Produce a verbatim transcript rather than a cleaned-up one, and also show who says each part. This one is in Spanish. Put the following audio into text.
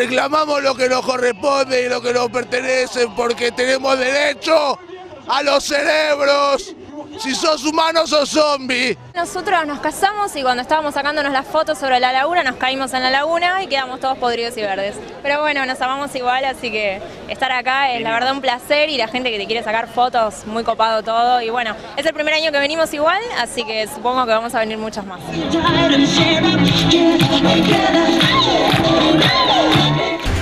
Speaker 1: reclamamos lo que nos corresponde y lo que nos pertenece porque tenemos derecho a los cerebros. Si sos humano, sos zombie.
Speaker 2: Nosotros nos casamos y cuando estábamos sacándonos las fotos sobre la laguna, nos caímos en la laguna y quedamos todos podridos y verdes. Pero bueno, nos amamos igual, así que estar acá es la verdad un placer y la gente que te quiere sacar fotos, muy copado todo. Y bueno, es el primer año que venimos igual, así que supongo que vamos a venir muchos más.